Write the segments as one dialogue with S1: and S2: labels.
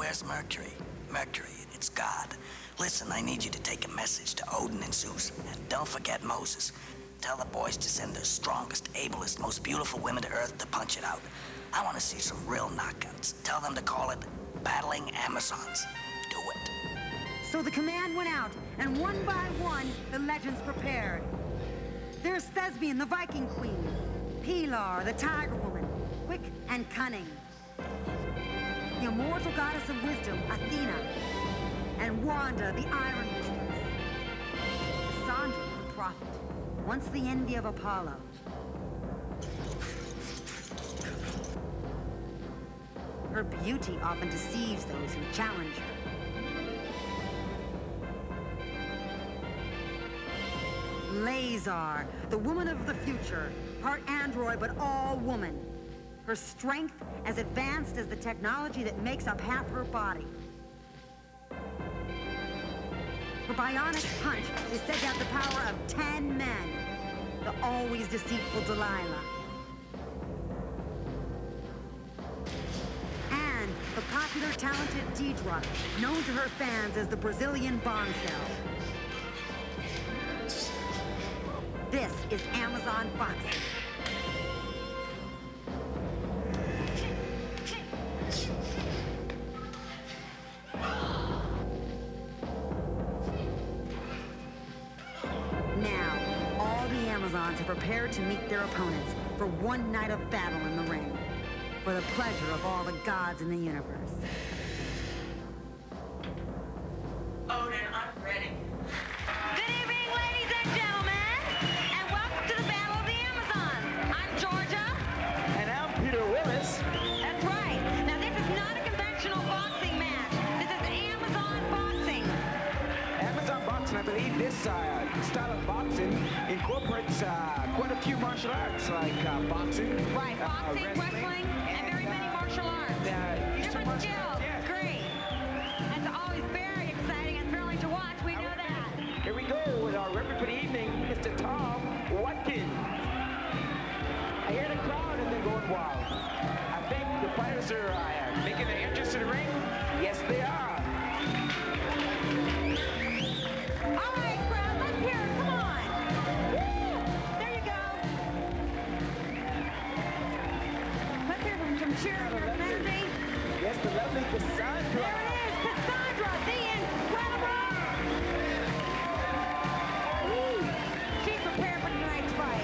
S1: Where's Mercury? Mercury, it's God. Listen, I need you to take a message to Odin and Zeus. And don't forget Moses. Tell the boys to send their strongest, ablest, most beautiful women to Earth to punch it out. I want to see some real knockouts. Tell them to call it Battling Amazons. Do it.
S2: So the command went out, and one by one, the legends prepared. There's Thespian, the Viking Queen. Pilar, the Tiger Woman, quick and cunning. The immortal goddess of wisdom, Athena. And Wanda, the Iron Mistress. Cassandra, the prophet, once the envy of Apollo. Her beauty often deceives those who challenge her. Lazar, the woman of the future, part android but all woman. Her strength as advanced as the technology that makes up half her body. Her bionic punch is said to have the power of 10 men. The always deceitful Delilah. And the popular, talented Deidre, known to her fans as the Brazilian bombshell. This is Amazon Boxing. Now, all the Amazons are prepared to meet their opponents for one night of battle in the ring, for the pleasure of all the gods in the universe.
S3: Odin, I'm ready.
S4: Good evening, ladies and gentlemen, and welcome to the Battle of the Amazons. I'm Georgia.
S5: And I'm Peter Willis.
S4: That's right. Now, this is not a conventional boxing match. This is Amazon boxing.
S5: Amazon Boxing, I believe this style of boxing incorporates quite a few martial arts, like boxing.
S4: Right, boxing, wrestling, and very many martial arts.
S5: Eastern
S4: Different
S5: martial
S4: skills.
S5: arts, yeah.
S4: Great. That's always very exciting and thrilling to watch. We know that.
S5: Here we go with our referee for the evening, Mr. Tom Watkins. I hear the crowd and they're going wild. I think the fighters are making their entrance to the ring. Yes, they are.
S4: All right, crowd, let's hear it. Come on. Woo! There you go. Let's hear some cheering for Lindsay.
S5: Yes, the lovely Cassandra.
S4: There it is, Cassandra, the incredible. Woo! She's prepared for tonight's fight.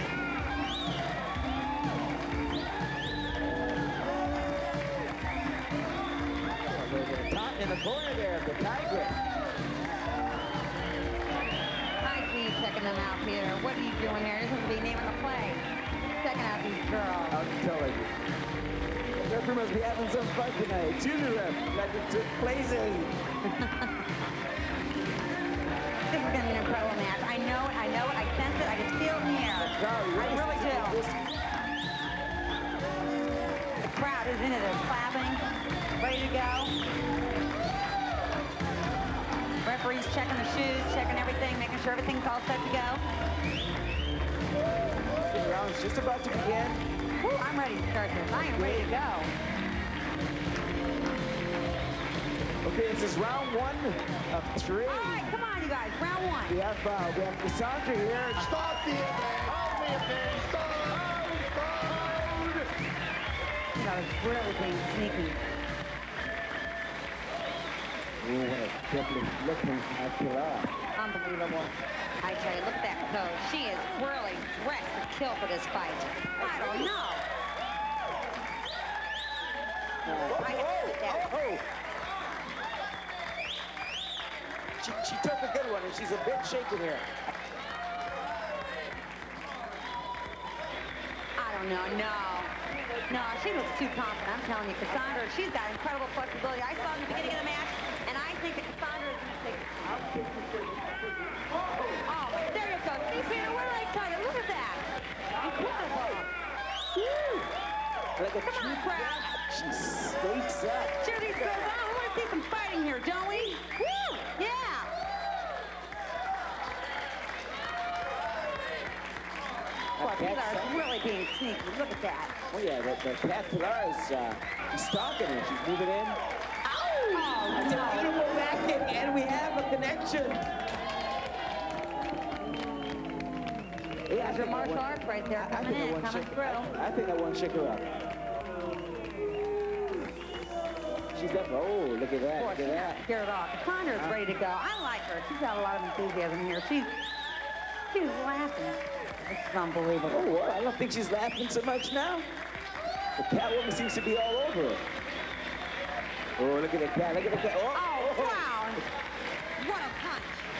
S5: Top in the corner there, the Tigress.
S4: I see you checking them out, Peter. What are you doing here? This is to be naming a play. Checking out these girls.
S5: I'm telling you. The referee must be having some fun tonight. Junior ref, like it took places.
S4: This is going to be an incredible match. I know it, I sense it, I can feel it in the air. I really do. The crowd is in it, they're clapping, ready to go. Referee's checking the shoes, checking everything, making sure everything's all set to go.
S5: The round's just about to begin.
S4: Woo, I'm ready to start this. I am ready to go.
S5: Okay, this is round one of three.
S4: All right, come on, you guys. Round one.
S5: We have Cassandra here. Stop the event! Stop!
S4: That was really being sneaky.
S5: Oh, what a deadly looking Pilar.
S4: Unbelievable. I tell you, look at that pose. She is really dressed to kill for this fight. I don't know. I have to put that.
S5: She took a good one, and she's a bit shaken here.
S4: I don't know, no, she looks too confident. I'm telling you, Cassandra, she's got incredible flexibility. I saw in the beginning of the match, and I think that Cassandra is going to take it. Oh, there you go. See, Peter, what did I tell you? Look at that. Incredible. Woo!
S5: Like a
S4: Come on, crowd.
S5: She skates up.
S4: Cheer these girls on. We want to see some fighting here, don't we? Woo! Yeah! Boy, Pilar is really being sneaky. Look at that.
S5: Oh, yeah, the Cat Pilar is stalking her. She's moving in.
S4: Oh,
S5: It's a beautiful back kick, and we have a connection. Yeah,
S4: There's your martial arts right there coming in, coming through.
S5: I think that one shook her up. She's up. Oh, look at that. Look at that.
S4: Scared off. Cassandra's ready to go. I like her. She's got a lot of enthusiasm here. She's laughing. This is unbelievable.
S5: Oh, well, I don't think she's laughing so much now. The Catwoman seems to be all over her. Oh, look at the cat. Look at the cat.
S2: Oh, wow. What a punch.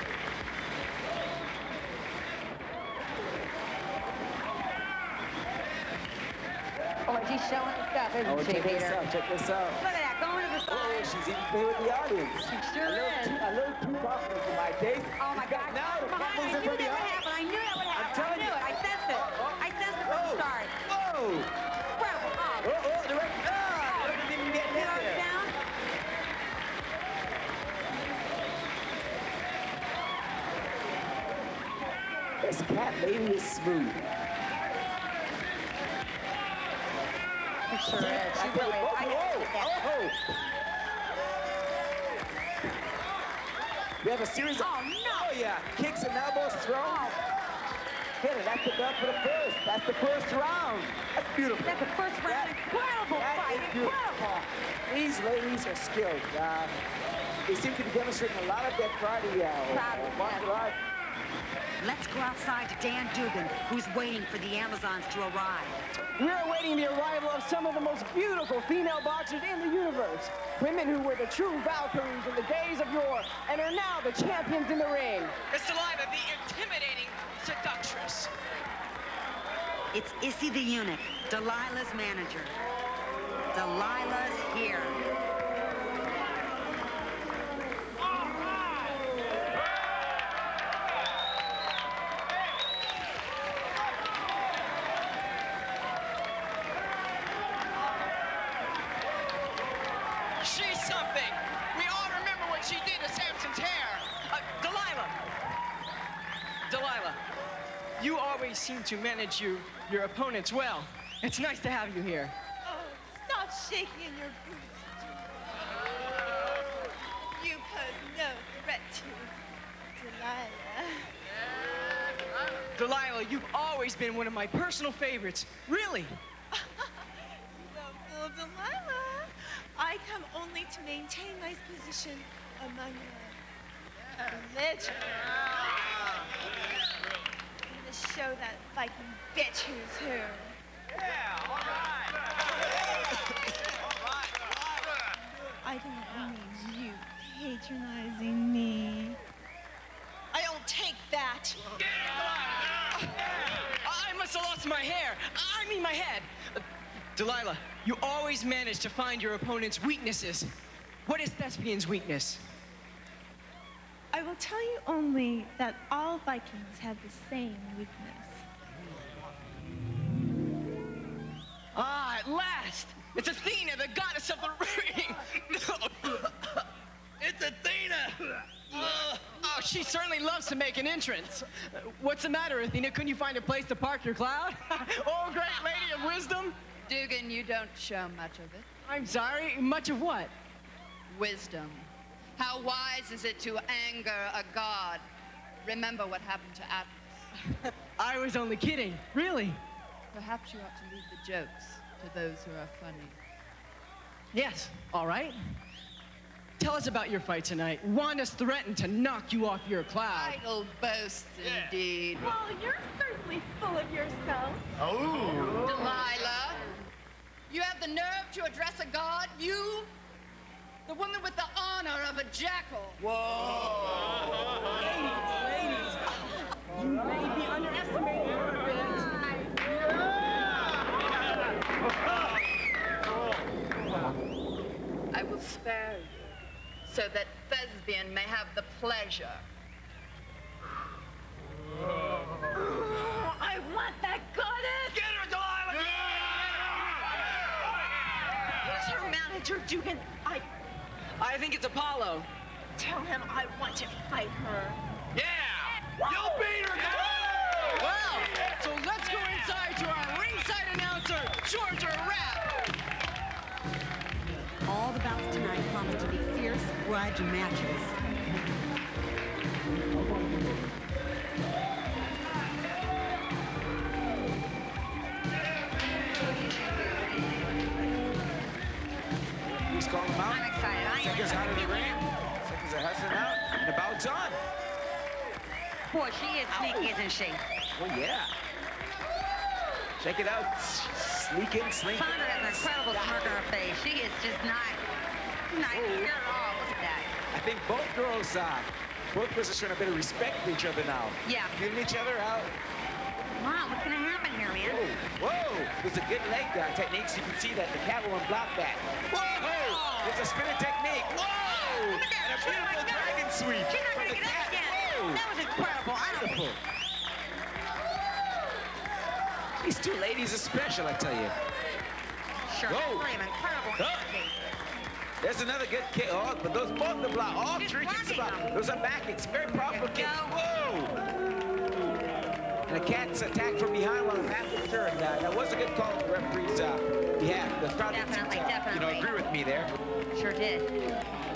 S4: Oh, she's showing her stuff, isn't
S5: Oh,
S4: she,
S5: check this
S4: Peter?
S5: out. Check this out.
S4: Look at that, going to the
S5: Oh,
S4: side.
S5: she's even playing with the audience.
S4: She sure is.
S5: A little too popular for my taste.
S4: Oh, my God.
S5: Now the
S4: Behind,
S5: couple's
S4: I
S5: in
S4: knew
S5: from
S4: that would
S5: behind.
S4: happen. I knew that would happen.
S5: telling
S4: I knew
S5: you.
S4: it. I sensed it. I sensed it from the start.
S5: Whoa!
S4: Incredible.
S5: Oh, the right. Ah, didn't even get hit
S4: Throws
S5: there.
S4: down.
S5: This cat lady is smooth.
S4: It sure is. I really, I
S5: Oh,
S4: get that.
S5: oh. We have a series of...
S4: Oh, no.
S5: Oh, yeah. Kicks and elbows thrown. Hit it. That's the bell for the first. That's the first round. That's beautiful.
S4: That's the first round. Incredible fight.
S5: is beautiful.
S4: Incredible.
S5: These ladies are skilled. They seem to be demonstrating a lot of their karate martial art.
S2: Let's go outside to Dan Dugan, who's waiting for the Amazons to arrive.
S6: We're awaiting the arrival of some of the most beautiful female boxers in the universe. Women who were the true Valkyries in the days of yore and are now the champions in the ring.
S7: It's Delilah, the intimidating seductress.
S2: It's Issy the Eunuch, Delilah's manager. Delilah's here.
S7: She's something. We all remember what she did to Samson's hair. Delilah, you always seem to manage your opponents well. It's nice to have you here.
S3: Oh, stop shaking in your boots. You pose no threat to Delilah.
S7: Delilah, you've always been one of my personal favorites. Really?
S3: You don't fool Delilah. I come only to maintain my position among the legends. I'm gonna show that Viking bitch who's who. I don't mean you patronizing me. I don't take that.
S7: I must have lost my hair. I mean my head. Delilah, you always manage to find your opponent's weaknesses. What is Thespian's weakness?
S3: I will tell you only that all Vikings have the same weakness.
S7: Ah, at last! It's Athena, the goddess of the ring! It's Athena! Oh, she certainly loves to make an entrance. What's the matter, Athena? Couldn't you find a place to park your cloud? Oh, great lady of wisdom!
S8: Dugan, you don't show much of it.
S7: I'm sorry, much of what?
S8: Wisdom. How wise is it to anger a god? Remember what happened to Atlas.
S7: I was only kidding, really.
S8: Perhaps you ought to leave the jokes to those who are funny.
S7: Yes, all right. Tell us about your fight tonight. Wanda's threatened to knock you off your cloud.
S8: Idle boasts, indeed.
S3: Well, you're certainly full of yourself.
S8: Delilah, you have the nerve to address a god? You? The woman with the honor of a jackal.
S7: Ladies, you may be underestimating her a bit.
S8: I will spare you so that Thespian may have the pleasure.
S3: I want that goddess!
S7: Get her, Delilah!
S3: Who's her manager, Dugan?
S7: I think it's Apollo.
S3: Tell him I want to fight her.
S7: Yeah! You'll beat her, Delilah! Well, so let's go inside to our ringside announcer, Georgia Rapp.
S2: All the bouts tonight promise to be fierce judge matches.
S5: He's calling him out.
S4: I'm excited. I am
S5: Seconds out of the
S4: excited.
S5: ring. Seconds are hustling out. And the bout's on.
S4: Boy, she is sneaky, isn't she?
S5: Oh, yeah. Check it out. Sneaking, slinking.
S4: Sandra has an incredible smirk on her face. She is just not here at all. Look at that.
S5: I think both girls are showing a bit of respect for each other now.
S4: Yeah.
S5: Feeling each other out.
S4: Wow, what's gonna happen here, man?
S5: Whoa, whoa. There's a good leg techniques. You can see that the Catwoman blocked that. Whoa! It's a spinning technique. Whoa!
S4: Look at that.
S5: And a beautiful dragon sweep.
S4: She's not
S5: from
S4: gonna
S5: the
S4: get up
S5: cat.
S4: again.
S5: Whoa!
S4: That was incredible.
S5: Wonderful. These two ladies are special, I tell you.
S4: Sure.
S5: Whoa.
S4: Incredible
S5: Huh?
S4: energy.
S5: There's another good kick. Oh, but those both the block. All
S4: She's
S5: three kicks
S4: blocking
S5: block.
S4: them.
S5: Those are back kicks. Very powerful
S4: There you
S5: kicks.
S4: go.
S5: Whoa! And the Cat's attacked from behind while half the turn. That was a good call on the referee's behalf. The crowd didn't seem
S4: Definitely.
S5: agree with me there.
S4: Sure did.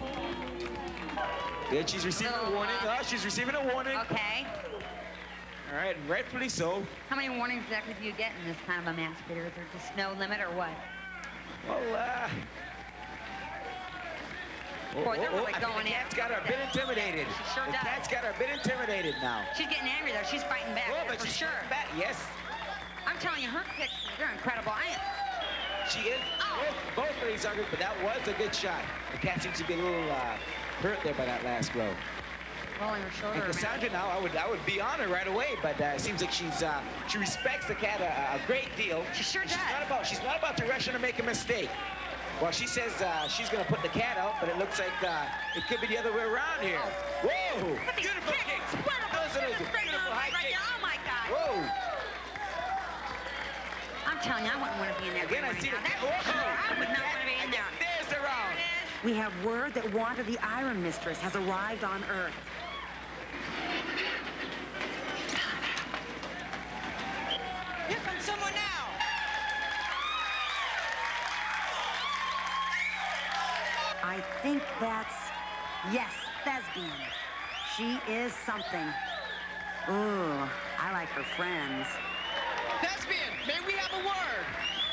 S5: Good, she's receiving a warning. Oh, she's receiving a warning.
S4: Okay.
S5: All right, rightfully so.
S4: How many warnings exactly do you get in this kind of a match, Peter? Is there just no limit or what?
S5: Well,
S4: Boy, they're really
S5: I think
S4: going
S5: the
S4: in.
S5: Cat's got her a bit intimidated.
S4: She sure
S5: the
S4: does.
S5: Cat's got her a bit intimidated now.
S4: She's getting angry, though. She's fighting back,
S5: Oh,
S4: that's
S5: but
S4: for
S5: she's
S4: sure.
S5: fighting back. Yes,
S4: I'm telling you, her kicks, they're incredible.
S5: she is.
S4: Oh.
S5: Both ladies are good, but that was a good shot. The Cat seems to be a little hurt there by that last blow.
S4: Rolling her shoulder
S5: And
S4: around.
S5: Cassandra now, I would be on her right away, but it seems like she respects the Cat a great deal.
S4: She sure does.
S5: She's not about to rush in to make a mistake. Well, she says she's going to put the Cat out, but it looks like it could be the other way around here.
S4: Oh.
S5: Whoa!
S4: Look at these
S5: Beautiful kicks.
S4: Incredible.
S5: Those are
S4: She's straight
S5: beautiful
S4: on
S5: high
S4: right
S5: kicks.
S4: now. Oh, my God.
S5: Whoa!
S4: I'm telling you, I wouldn't want to be in that
S5: Again,
S4: ring
S5: I
S4: right
S5: see
S4: now.
S5: the
S4: That's
S5: Cat.
S4: for sure. I would not want to be in there.
S5: There's the round.
S2: We have word that Wanda the Iron Mistress has arrived on Earth.
S8: Here comes someone now.
S2: I think that's, yes, Thespian. She is something. Ooh, I like her friends.
S7: Thespian, may we have a word?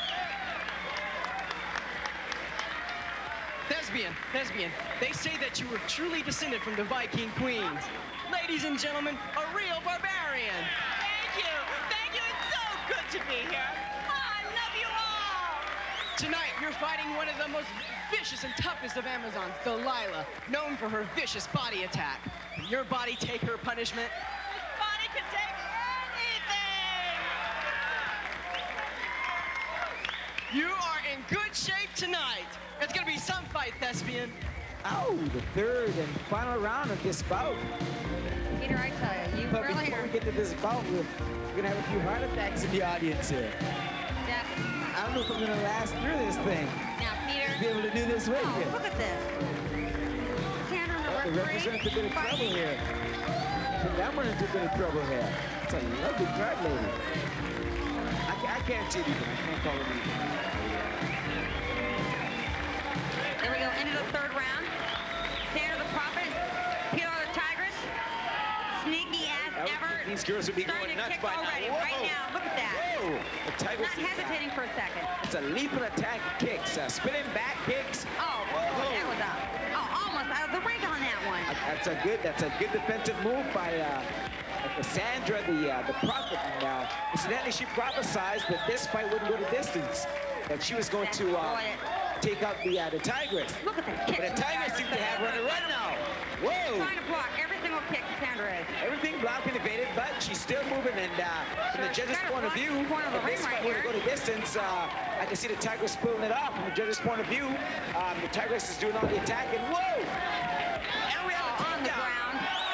S7: Thespian, they say that you were truly descended from the Viking queens. Ladies and gentlemen, a real barbarian.
S3: Thank you. Thank you. It's so good to be here. I love you all.
S7: Tonight, you're fighting one of the most vicious and toughest of Amazons, Delilah, known for her vicious body attack. Can your body take her punishment?
S3: This body can take anything.
S7: You are in good shape tonight. It's gonna be some fight, Thespian.
S5: Oh, the third and final round of this bout.
S4: Peter, I tell you, you
S5: But
S4: really
S5: before
S4: are.
S5: we get to this bout, we're gonna have a few heart attacks in the audience here.
S4: Definitely.
S5: I don't know if I'm gonna last through this thing.
S4: Now, Peter.
S5: Be able to do this with
S4: Oh,
S5: you.
S4: look at this. Sandra,
S5: The
S4: the
S5: representative a bit of trouble
S4: fighting.
S5: here. I think that one into a bit of trouble here. It's a lovely card, lady. I can't see it even. I can't call it even.
S4: There we go, into the third round. Sandra the Prophet, Pilar the Tigress, sneaky as ever.
S5: These girls would be
S4: Starting
S5: going
S4: to
S5: nuts
S4: kick
S5: by
S4: already,
S5: now. Whoa.
S4: right now. Look at that.
S5: Whoa! The Tigress
S4: Not hesitating for a second.
S5: It's a leap and attack kicks, spinning back kicks.
S4: Oh,
S5: Whoa.
S4: that was up. Oh, almost out of the ring on that one.
S5: That's a good defensive move by Cassandra, the Prophet. And incidentally, she prophesied that this fight wouldn't go the distance. That she was going to take out the Tigress.
S4: Look at the kick.
S5: But the Tigress seems to have her on the run now. Whoa!
S4: Trying to block every single kick Cassandra is.
S5: Everything blocked and evaded, but she's still moving. And from the judge's point of view, if this fight were to go the distance, I can see the Tigress pulling it off. From the judge's point of view, the Tigress is doing all the attacking. Whoa! And we have a
S4: On the
S5: takedown.
S4: ground.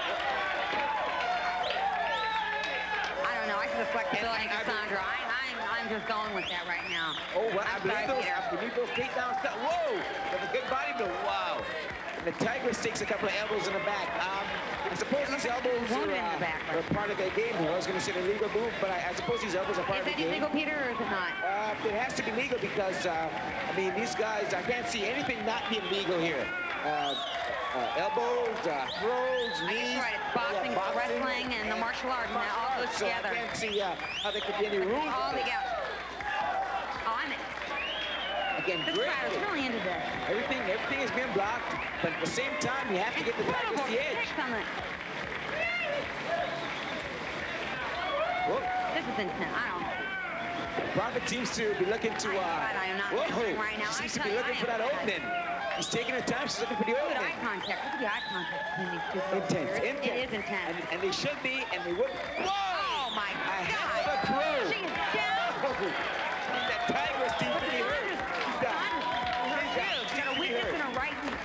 S4: I don't know. I see the flexibility of Cassandra. I'm just going with that right now.
S5: Oh, well, I
S4: I'm sorry, Peter.
S5: believe those takedowns. Whoa! With a good body blow. Wow. And the Tigress takes a couple of elbows in the back. I suppose these elbows
S4: Wounded in the back,
S5: are part of the game. I was going to say the legal move, but I suppose these elbows are part
S4: Is
S5: of the
S4: that
S5: game.
S4: illegal, Peter, or is it not?
S5: It has to be legal because, I mean, these guys, I can't see anything not being legal here. elbows, throws, knees.
S4: That's right. It's boxing,
S5: Yeah,
S4: it's wrestling, and the martial arts, and that all goes
S5: So
S4: together.
S5: I can't see how there could be any rules.
S4: All together. Oh, I'm in.
S5: Again,
S4: This
S5: great.
S4: crowd is really into this.
S5: Everything is being blocked, but at the same time, you have to get the Tigers
S4: Incredible
S5: the edge.
S4: kicks on the...
S5: Whoa.
S4: This is intense. I don't know.
S5: Prophet seems to be looking to.
S4: I am not answering right now.
S5: She seems
S4: I
S5: to be
S4: tell you,
S5: looking
S4: I
S5: for that
S4: am
S5: opening. He's taking her time. She's looking for the
S4: Look at
S5: opening.
S4: eye contact. Look at the eye contact between these two folks.
S5: Intense,
S4: here.
S5: intense.
S4: It is intense.
S5: And they should be, and they would. Whoa!
S4: Oh, my
S5: A heck
S4: God.
S5: of a throw.
S4: She's down.
S5: That Tiger seems to be hurt. She's down.
S4: She's got a weakness in her right knee.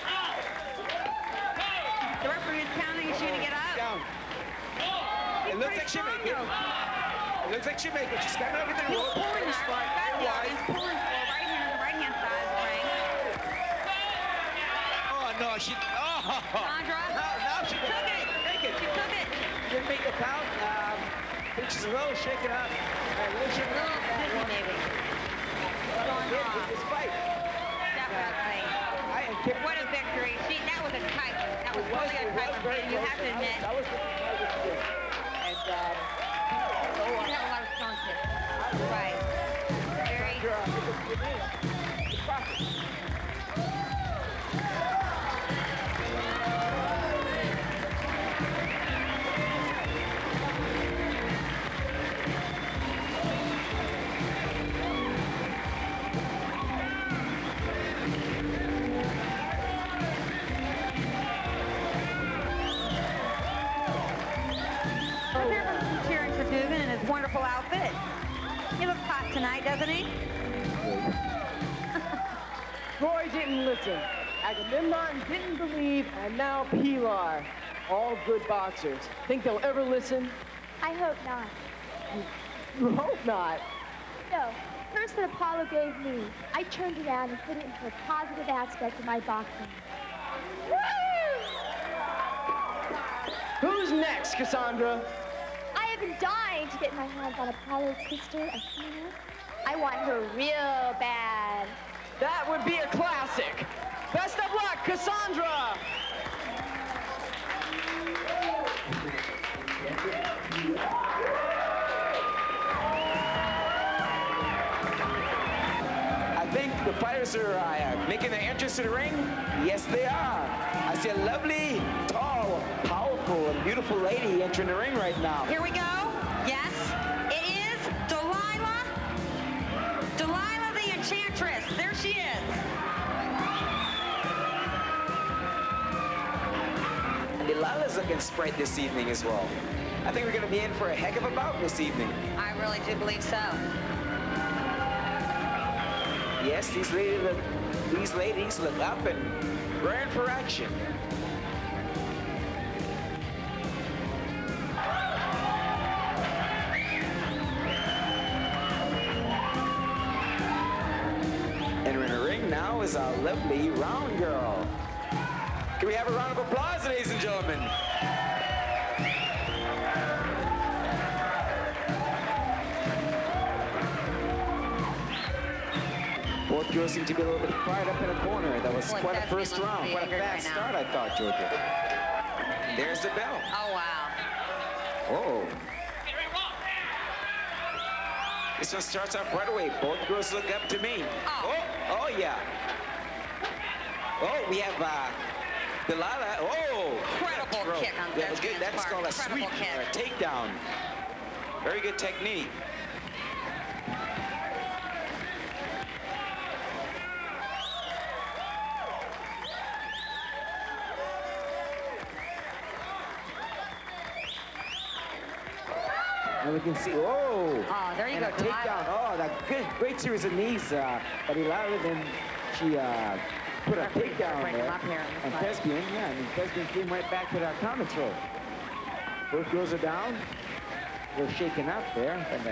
S4: The referee is counting. Is she going to get up?
S5: Down. It looks like she may make it. It looks like she may make it. She's got everything.
S4: He's pulling her. He's pulling her right hand on the right-hand side of the ring.
S5: Oh, no. She. Oh.
S4: Sandra.
S5: Now she
S4: Took it.
S5: Make it.
S4: She took it.
S5: Didn't make the count. I think she's a little shaken up. A little shaken up.
S4: Dizzy, maybe. Going
S5: With
S4: off.
S5: this fight.
S4: Definitely. What a victory. That was a tight one. That was really a tight one. You have to admit.
S5: That was what the Tigers did. And
S4: You have a lot of strong kicks. Right. Very.
S5: the Prophet.
S4: Everyone's cheering for Dugan in his wonderful outfit. He looks hot tonight, doesn't he?
S6: Troy didn't listen. Agamemnon didn't believe, and now Pilar. All good boxers. Think they'll ever listen?
S9: I hope not.
S6: You hope not.
S9: No, curse that Apollo gave me, I turned around and put it into a positive aspect of my boxing.
S6: Who's next, Cassandra?
S9: I have been dying to get my hands on Apollo's sister, Athena. I want her real bad.
S6: That would be a classic. Best of luck, Cassandra!
S5: I think the fighters are making their entrance to the ring. Yes, they are. I see a lovely, tall, powerful, and beautiful lady entering the ring right now.
S4: Here we go. Yes, it is Delilah. Delilah the Enchantress. There she is.
S5: And Delilah's looking sprite this evening as well. I think we're going to be in for a heck of a bout this evening.
S4: I really do believe so.
S5: Yes, these ladies look up and ready for action. Entering the ring now is our lovely round girl. Can we have a round of applause, ladies and gentlemen? Both girls seem to be a little bit fired up in a corner. That was
S4: Boy,
S5: quite a
S4: Desmond
S5: first
S4: looks to
S5: round.
S4: be
S5: Quite a
S4: angry
S5: fast
S4: right now.
S5: start, I thought, Georgia. And there's the bell.
S4: Oh, wow.
S5: Oh. This one starts off right away. Both girls look up to me. Oh, yeah. Oh, we have Delilah. Oh,
S4: Incredible
S5: throw.
S4: kick on
S5: That was good.
S4: Desmond's
S5: That's
S4: part.
S5: called a
S4: Incredible
S5: sweep or a
S4: kick.
S5: takedown. Very good technique. And we can see,
S4: Oh, there you
S5: and
S4: go,
S5: a takedown.
S4: Delilah.
S5: Oh, that good, great series of knees. But Delilah, then she put a takedown
S4: breaking
S5: there.
S4: up here, it looks
S5: And
S4: like.
S5: Thespian, yeah, and Thespian came right back with our counter throw. Both girls are down. We're shaking up there. And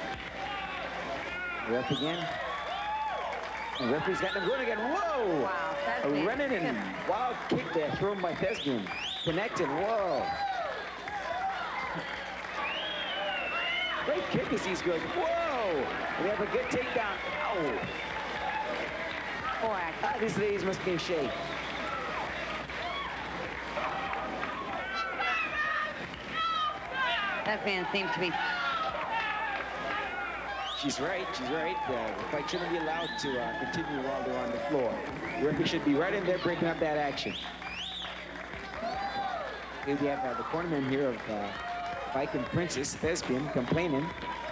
S5: ref again. And referee's got them going again. Whoa!
S4: Wow,
S5: A
S4: Thespian.
S5: running and wild kick there thrown by Thespian. Connecting, whoa. Great kick as these girls. Whoa! We have a good takedown. Ow!
S4: Boy,
S5: These ladies must be in shape.
S4: That man seems to be...
S5: She's right. She's right. The fight shouldn't be allowed to continue while they're on the floor. The referee should be right in there breaking up that action. Here we have the cornerman here of Viking Princess, Thespian, complaining.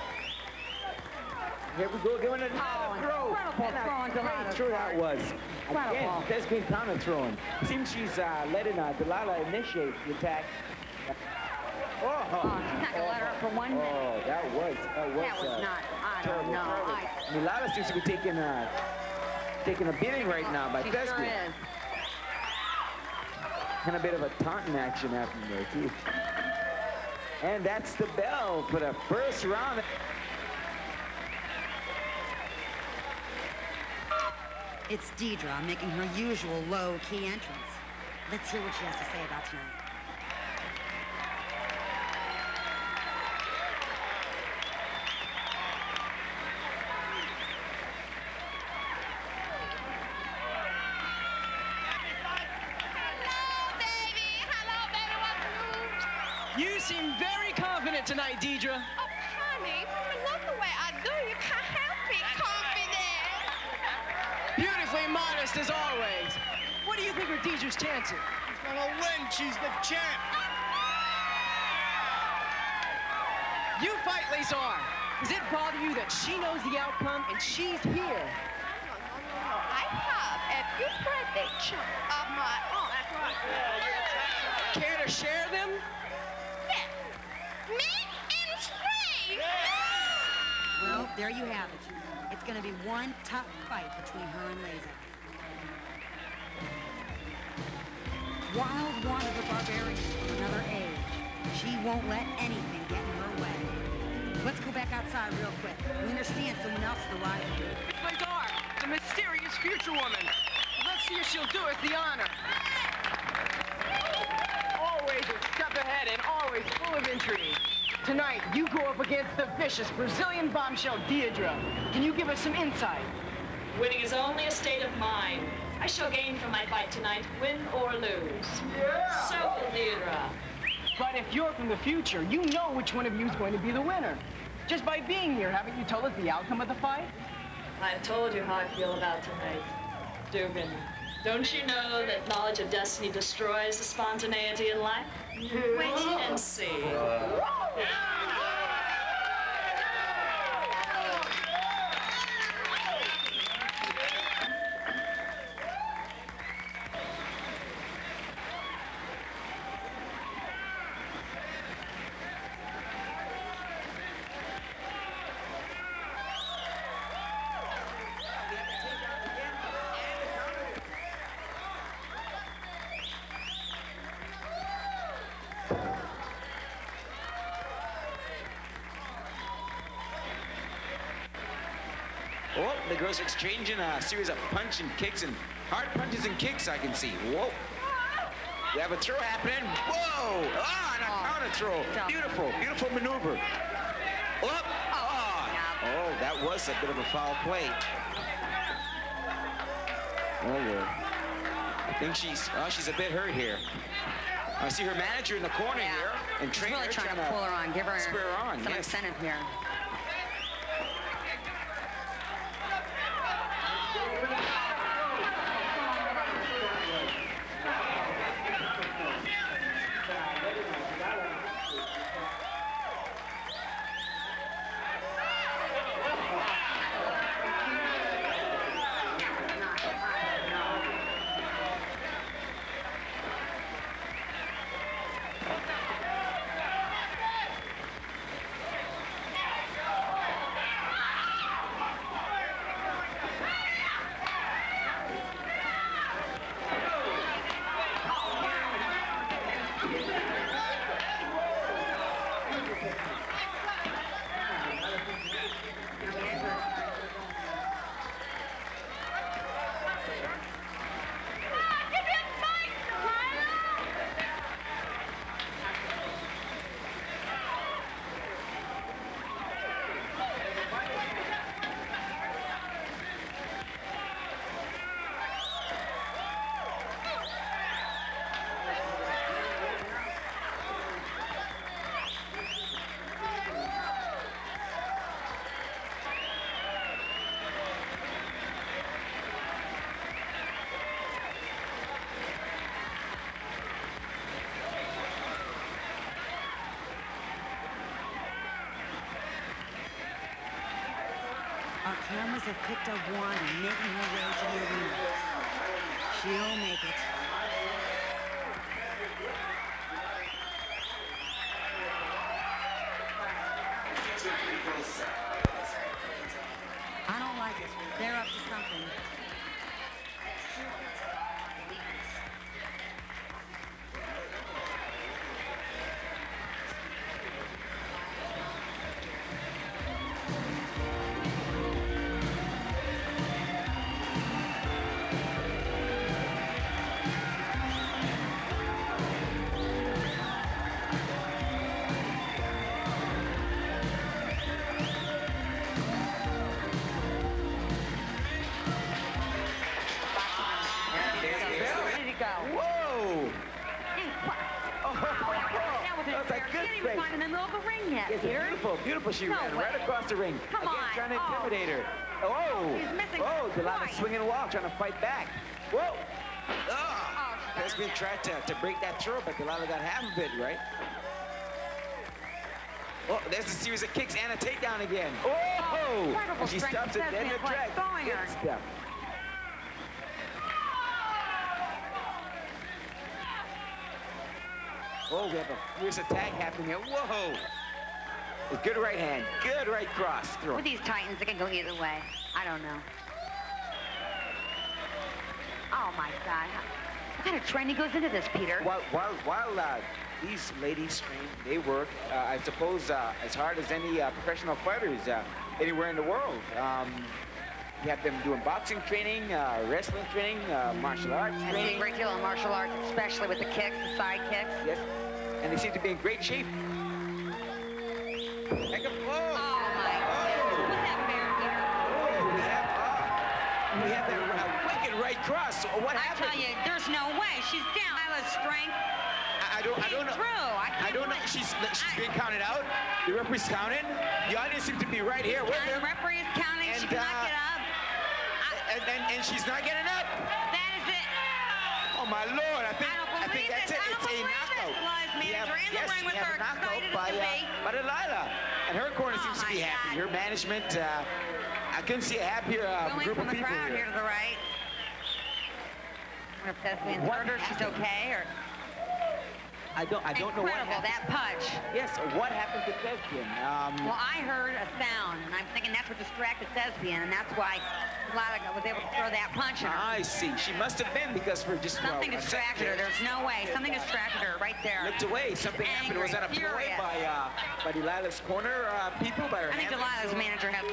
S5: Here we go, going another throw.
S4: Incredible throw on Delilah.
S5: Sure that was. Again, Thespian counter throwing. Seems she's letting Delilah initiate the attack.
S4: Oh, she's not going to let her up for 1 minute.
S5: Oh, that was
S4: not. I don't know.
S5: Delilah seems to be taking a beating right now by Thespian.
S4: Sure is.
S5: And a bit of a taunting action happening there, too. And that's the bell for the first round.
S2: It's Deidre making her usual low-key entrance. Let's hear what she has to say about tonight.
S7: You seem very confident tonight, Deidre.
S3: Oh, honey, I love the way I do. You can't help me confident.
S7: Beautifully modest as always. What do you think are Deidre's chances?
S10: She's gonna win. She's the champ.
S7: You fight, Lazar. Does it bother you that she knows the outcome and she's here?
S3: No. I have a big birthday chunk of my own. That's right.
S7: Care to share them?
S3: Me and Stray!
S2: Well, there you have it. It's going to be one tough fight between her and Laser. Wild one of the barbarians from another age. She won't let anything get in her way. Let's go back outside real quick. We understand someone else is arriving.
S7: It's Lazar, the mysterious future woman. Let's see if she'll do us the honor. Always a step ahead and always full of intrigue. Tonight, you go up against the vicious Brazilian bombshell Deidre. Can you give us some insight?
S11: Winning is only a state of mind. I shall gain from my fight tonight, win or lose.
S7: Yeah.
S11: So will Deidre.
S7: But if you're from the future, you know which one of you is going to be the winner. Just by being here, haven't you told us the outcome of the fight?
S11: I've told you how I feel about tonight. Dugan, don't you know that knowledge of destiny destroys the spontaneity in life? Wait and see.
S5: Oh, the girls are exchanging a series of punch and kicks and hard punches and kicks, I can see. Whoa. We have a throw happening. Whoa! Ah, and a counter throw. Beautiful, beautiful maneuver. Up. Oh, that was a bit of a foul play. Oh, Lord. I think she's a bit hurt here. I see her manager in the corner here and
S4: trainer really trying to pull her on, give her some incentive here.
S2: Our cameras have picked up Wanda making her way to the arena. She'll make it. I don't like it. They're up to something.
S5: Yes, beautiful, beautiful. She ran right across the ring.
S4: Come
S5: Again,
S4: on.
S5: trying to intimidate her. Oh,
S4: She's missing
S5: Delilah
S4: point.
S5: swinging wall, trying to fight back. Whoa. Thespian tried to break that throw, but Delilah got half of it, right? Oh, there's a series of kicks and a takedown again. Oh, and she stops it dead in the track. Good stuff. Oh, we have a fierce attack happening here. Whoa! A good right hand, good right cross throw.
S4: With these Titans, it can go either way. I don't know. Oh my God! What kind of training goes into this, Peter?
S5: While these ladies train, they work, I suppose, as hard as any professional fighters anywhere in the world. You have them doing boxing training, wrestling training, martial arts
S4: I see
S5: training.
S4: a great deal of martial arts, especially with the kicks, the side kicks.
S5: Yes, and they seem to be in great shape.
S4: Oh my goodness! Was that fair, Peter?
S5: Oh, we have that wicked right cross. What happened?
S4: I tell you, there's no way. She's down. Lila's strength.
S5: I don't know. I don't know. She's being counted out. The referee's counting. The audience seems to be right here with her.
S4: The referee is counting. She cannot get up.
S5: And she's not getting up.
S4: That is it.
S5: Oh my Lord! I think that's it. It's a knockout.
S4: Yes, we have a
S5: knockout by Delilah, and her corner seems to be happy. Her management. I couldn't see a happier group of people
S4: crowd here to the right. I wonder if Thespian's hurt her. She's okay, or.
S5: I don't know what
S4: Incredible,
S5: happened.
S4: that punch.
S5: Yes, what happened to Thespian?
S4: Well, I heard a sound, and I'm thinking that's what distracted Thespian, and that's why Delilah was able to throw that punch in her.
S5: I see. She must have been because for just
S4: Something distracted her. There's no way. Something distracted her right there.
S5: Looked away. Something happened. Was that a play by Delilah's corner people? By her
S4: I think Delilah's manager has.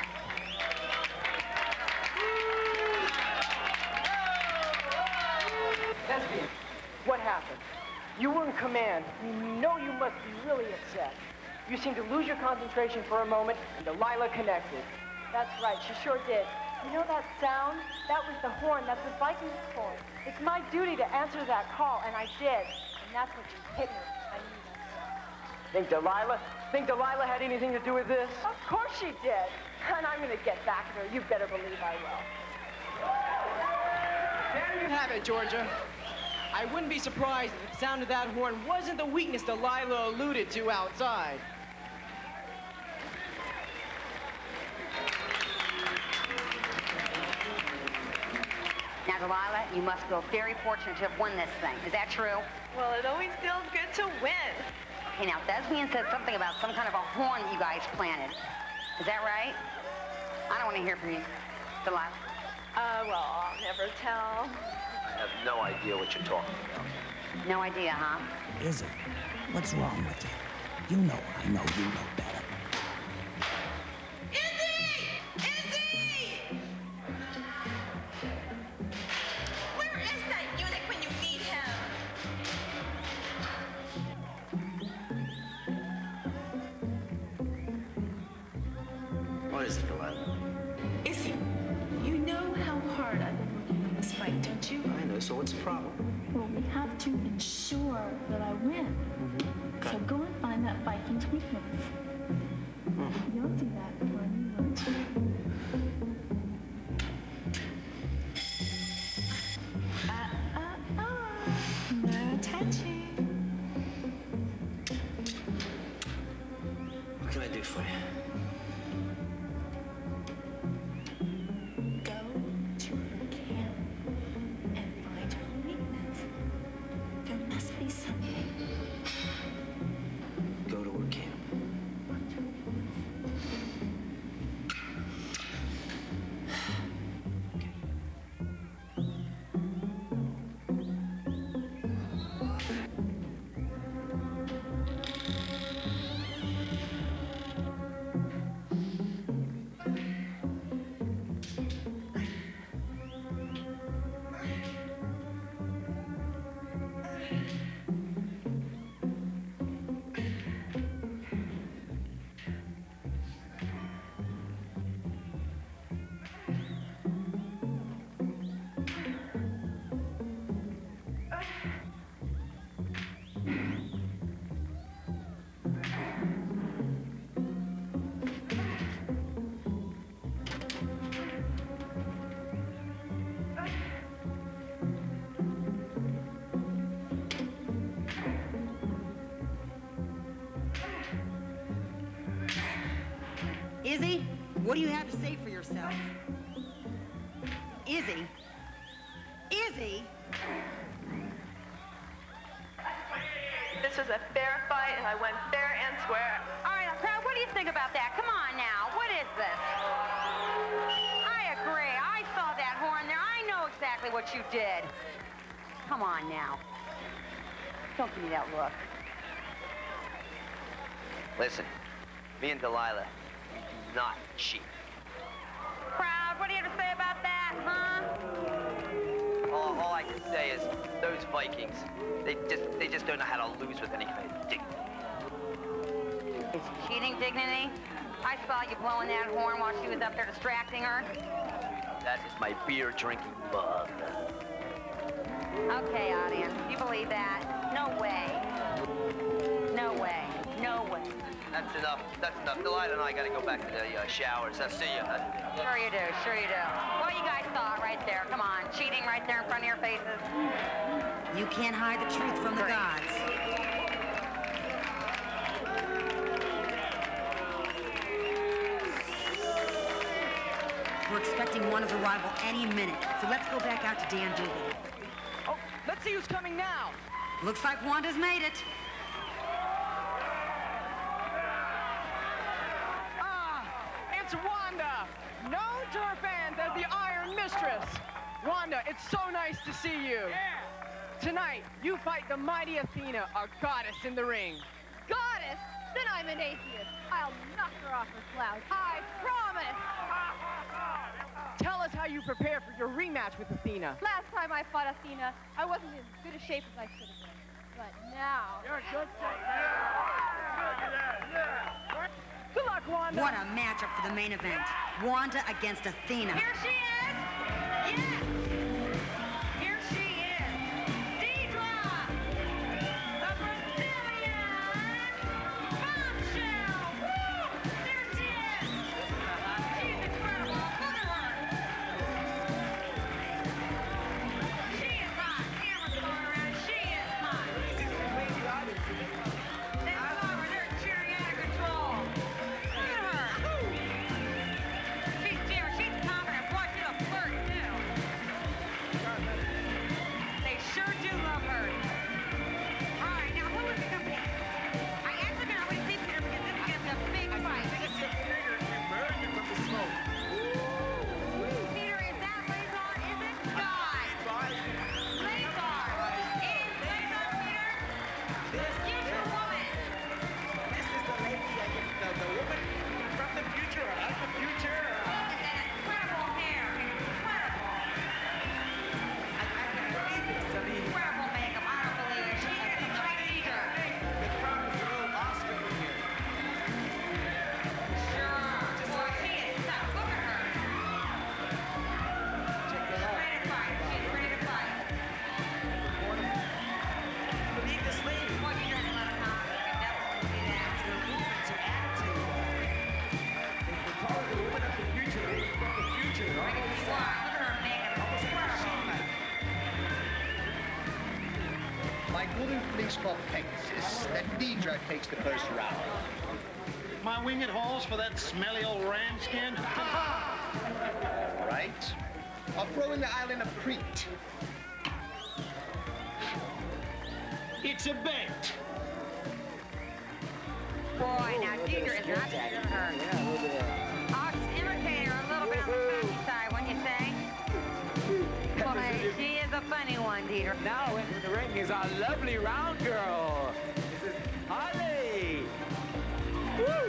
S6: Thespian, what happened? You were in command. You know you must be really upset. You seemed to lose your concentration for a moment, and Delilah connected.
S9: That's right, she sure did. You know that sound? That was the horn. That's the Vikings horn. It's my duty to answer that call, and I did. And that's what just hit me. I knew that.
S6: Think Delilah had anything to do with this?
S9: Of course she did. And I'm gonna get back at her. You better believe I will.
S6: There you have it, Georgia. I wouldn't be surprised if the sound of that horn wasn't the weakness Delilah alluded to outside.
S4: Now, Delilah, you must feel very fortunate to have won this thing. Is that true?
S3: Well, it always feels good to win.
S4: Okay, now, Thespian said something about some kind of a horn that you guys planted. Is that right? I don't want to hear from you, Delilah.
S3: Well, I'll never tell.
S12: I have no idea what you're talking about.
S4: No idea, huh?
S1: Is it? What's wrong with you? You know I know you know better.
S3: Izzy! Izzy! Where is that eunuch when you need him?
S12: What is it, Delilah?
S3: Izzy, you know how hard I've been working on this fight, don't you?
S12: I know, so what's the problem?
S13: Well, we have to ensure that I win. So go and find that Viking's weakness. You'll do that for me, won't you?
S3: No touching.
S12: What can I do for you?
S2: Izzy, what do you have to say for yourself? Izzy? Izzy?
S14: This was a fair fight, and I went fair and square.
S4: All right, crowd, what do you think about that? Come on now, what is this? I agree. I saw that horn there. I know exactly what you did. Come on now. Don't give me that look.
S12: Listen, me and Delilah, we do not cheat.
S4: Crowd, what do you have to say about that, huh?
S12: All I can say is those Vikings, they just don't know how to lose with any kind of dignity.
S4: It's cheating dignity? I saw you blowing that horn while she was up there distracting her.
S12: That is my beer drinking bug.
S4: Okay, audience, you believe that? No way. No way. No way.
S12: That's enough. That's enough. Delilah and I gotta go back to the showers. I'll see you.
S4: Sure you do. Sure you do. Well, you guys saw it right there. Come on. Cheating right there in front of your faces.
S2: You can't hide the truth from the gods. We're expecting Wanda's arrival any minute, so let's go back out to Dan Dugan.
S6: Oh, let's see who's coming now.
S2: Looks like Wanda's made it.
S6: It's Wanda, known to her fans as the Iron Mistress. Wanda, it's so nice to see you.
S14: Yeah.
S6: Tonight, you fight the mighty Athena, a goddess in the ring.
S9: Goddess? Then I'm an atheist. I'll knock her off her cloud. I promise.
S6: Tell us how you prepare for your rematch with Athena.
S9: Last time I fought Athena, I wasn't in as good a shape as I should have been. But now...
S10: You're good for
S6: Good luck, Wanda.
S2: What a matchup for the main event. Wanda against Athena.
S4: Here she is. Yes. Here she is. Deidre. The Brazilian bombshell. Woo! There she is. She's incredible. Look at her. She is hot. Camera's going around. She is hot. They're over. They're cheering out of control. Look at her. She's cheering. She's confident. Boy, she's a flirt, too. They sure do love her. All right, now who is the company? I actually been always thinking her because this is a big fight. Peter, is that Lazar? Is it? God. Lazar. Is Lazar, Peter? The future woman.
S5: This is the lady, the woman from the future, out of the future.
S4: Look at that incredible hair. Incredible.
S5: I can't believe this. I mean,
S4: Incredible makeup. I don't believe it. She is the great leader.
S5: the crowd is a little Oscar from here.
S4: Sure. Boy, she is tough. Look at her.
S5: Check that
S4: She's
S5: out.
S4: ready to fight. She's ready to fight.
S5: Believe this lady.
S4: Boy, you don't let her talk. You can definitely see that.
S5: Her movements, her attitude. They call her the woman of the future, lady from the future.
S4: Look at her makeup.
S5: Almost like a
S4: Incredible.
S5: machine-like.
S10: My golden police club insists that Deidre takes the first round. My winged halls for that smelly old ramskin? Right. I'll throw in the island of Crete. It's a bet.
S4: Boy, now Deidre is not better than her. Ox imitator, a little bit on the funny side, wouldn't you say? Boy, she is a funny one, Deidre.
S5: Now into the ring is our lovely round girl. This is Harley. Woo!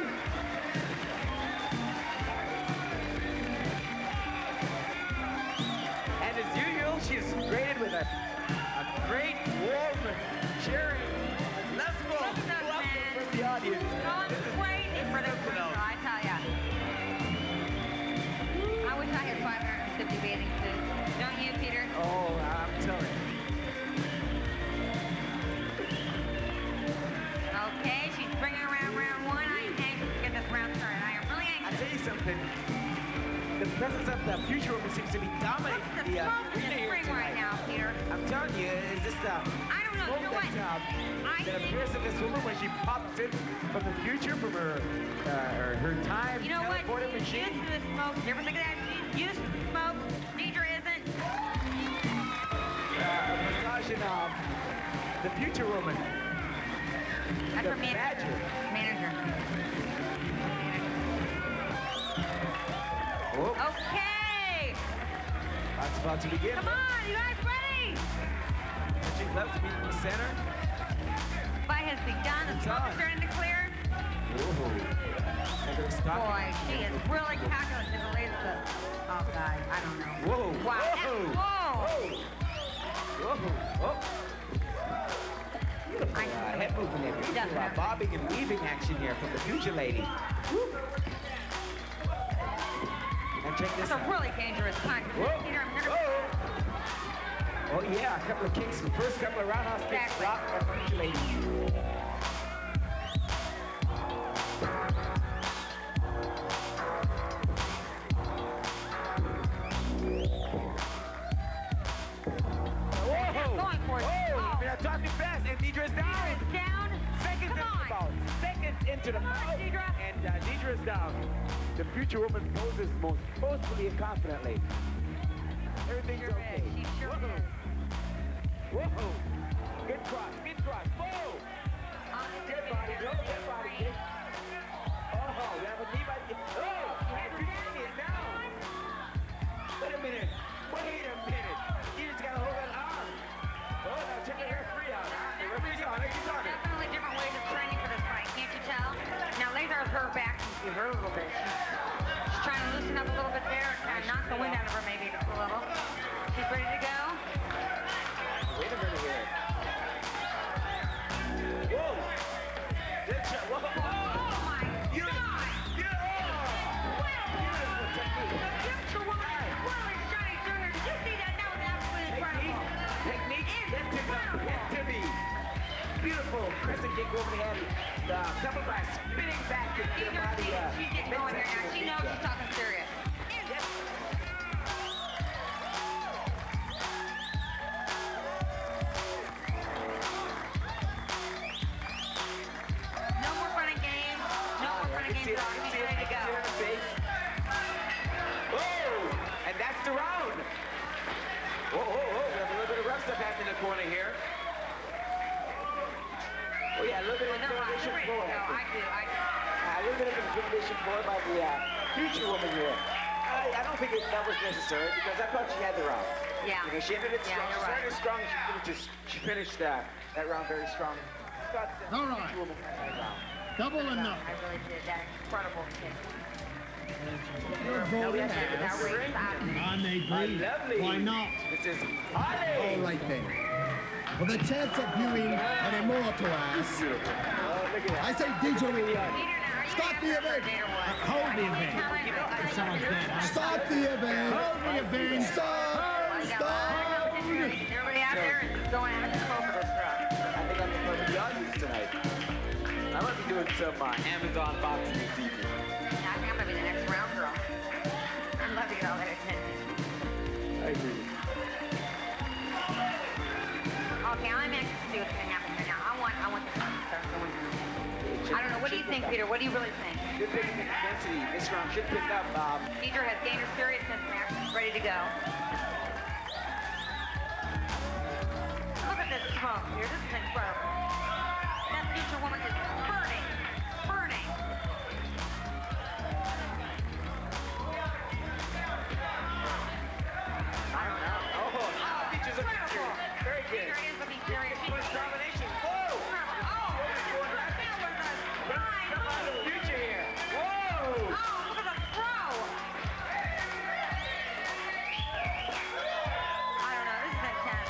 S5: And as usual, she's greeted with a great warm cheering. Let's go.
S4: Look at those
S5: Welcome
S4: men.
S5: from the audience.
S4: Going crazy for their freedom, I tell ya. I wish I had 550 bathing suits. Don't you, Peter?
S5: Oh, I'm telling you.
S4: Okay, she's bringing around round one. I am anxious to get this round started. I am really
S5: I'll
S4: anxious.
S5: tell you something. The presence of the future woman seems to be dominating
S4: What's the smoke in
S5: arena
S4: the
S5: here
S4: spring right
S5: tonight.
S4: now, Peter?
S5: I'm telling you, is this the
S4: I don't know. You know what?
S5: that appears in this woman when she pops in from the future, from her time
S4: You know what?
S5: teleported
S4: She's used to the smoke. You ever think of that? She's used to the smoke. Deidre isn't.
S5: Massaging the future woman.
S4: That's
S5: the
S4: her manager.
S5: Oh.
S4: Okay.
S5: That's about to begin.
S4: Come on, you guys ready?
S5: She's left to meet in the center.
S4: Fight has begun. The smoke is starting to clear. Boy, she is really calculating the laser. Oh, God, I don't know.
S5: Whoa.
S4: Wow.
S5: Whoa. Whoa. Beautiful head movement there. Beautiful bobbing and weaving action here from the future lady. And check this out.
S4: That's a really dangerous punch.
S5: Oh, yeah, a couple of kicks. The first couple of roundhouse kicks blocked by the future lady. Talking fast, and Deidre's down. Seconds into the fight, and Deidre's down. The future woman poses most forcefully and confidently. Everything is okay.
S4: She sure is.
S5: Whoa! Good cross. Whoa! Good body, good body. Oh, we have a knee by the... Oh! And Christine is down. Wait a minute. You just gotta hold that arm. Oh, now check the referee out. The referee's on it. He's on it.
S4: Definitely different ways of training for this fight, can't you tell? Now, Laser has her back. You heard a little bit. She's trying to loosen up a little bit there and kind of knock the wind out of her maybe just a little. She's ready to go.
S5: Wait a minute here. Whoa! Good shot. Whoa! Oh, my God! Beautiful technique.
S4: The future woman is really shining through here. Did you see that? That was absolutely incredible.
S5: Technique. Let's pick up. Head to the beautiful crescent kick over the head. Couple by spinning back to the body.
S4: She's getting going here now. She knows she's talking serious.
S5: Yes.
S4: No more fun and games. No more fun and games. She's ready to go.
S5: Oh! And that's the round. Whoa. We have a little bit of rough stuff happening in the corner here. Oh yeah, a little bit of intimidation floor.
S4: I do.
S5: A little bit of intimidation floor by the future woman here. I don't think that was necessary because I thought she had the round.
S4: Yeah.
S5: You know, she ended it strong.
S4: Yeah,
S5: She started strong. She finished that round very strong.
S10: All right. Double or nothing.
S4: I really did. That incredible kick.
S10: You're voting on they agree. Why not?
S5: This is
S10: all right then. For the chance of viewing an immortal ass, I say Deidre, start the event. Hold the event. Sounds bad. Start the event. Hold the event. Start.
S4: Everybody out there is going out to smoke this truck.
S5: I think I'm going to be audience tonight. I might be doing some Amazon boxing this evening.
S4: I think I'm going to be the next round girl. I'd love to get all that attention.
S5: I agree.
S4: Okay, I'm anxious to see what's going to happen here now. I want this to start going now. I don't know. What do you think, Peter? What do you really think?
S5: Good bit of intensity. This round should pick up.
S4: Deidre has gained her seriousness match. She's ready to go. Look at this smoke here. This is incredible. That future woman is burning. I don't know.
S5: Oh, features looking good. Very good.
S4: Deidre is looking serious.
S5: First combination. Whoa! Future here. Whoa!
S4: Oh, look at the throw. I don't know. This is intense.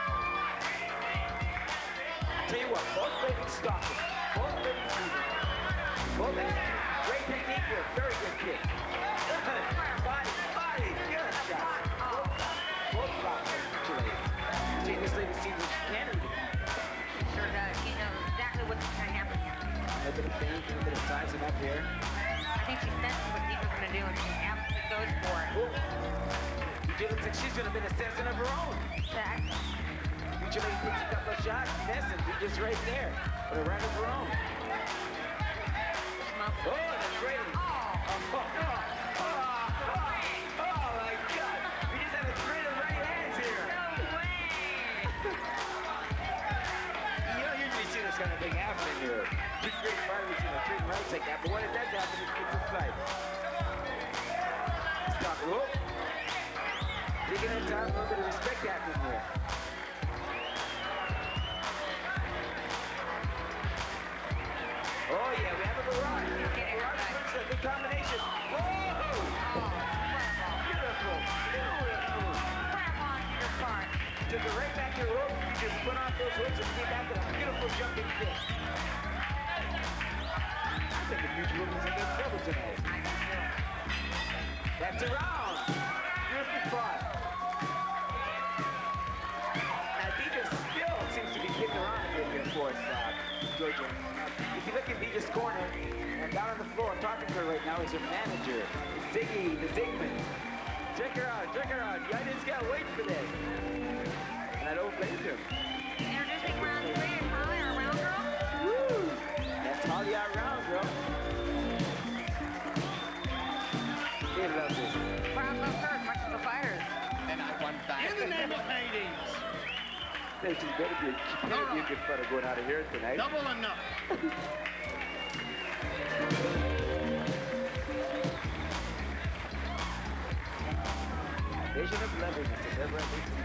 S5: Tell you what, both ladies stopping. Both ladies moving. Both ladies great technique here. Very good kick. Body. Good shot. Both stopping. See, this lady sees what she can do.
S4: She sure does. She knows exactly what's going to happen here.
S5: A bit of feint, a bit of sizing up here.
S4: I think she senses what Deidre's going to do, and she absolutely goes for it.
S5: Deidre looks like she's going to be in a session of her own.
S4: Exactly.
S5: Deidre lady takes a couple of shots, missing. Deidre's right there. With a round of her own.
S4: Smoke.
S5: Oh, that's great.
S4: Oh.
S5: rights like that, but when it does happen, it's a fight. Stop it. Whoop. Taking that time, a little bit of respect happening here. Oh yeah, we have a barrage. Barrage, a good combination. Whoa! Beautiful, beautiful. Took it right back to the rope. You just spun off those ropes and came back with a beautiful jumping kick. I think the future women's in good trouble tonight. That's a round. Beautiful spot. Now Deidre still seems to be kicking around a bit here for us, Georgia. If you look in Deidre's corner, and down on the floor, talking to her right now is her manager, Ziggy, the Zigman. Check her out, check her out. I just gotta wait for this. And I don't blame him.
S4: Introducing round 3 is Holly, our round girl.
S5: Woo! That's Holly, our round girl. They love this.
S4: Crowd loves her as much as the fighters.
S7: And I won back.
S10: In the name of Hades.
S5: She better be a good fighter going out of here tonight.
S10: Double or nothing.
S5: Vision of cleverness is ever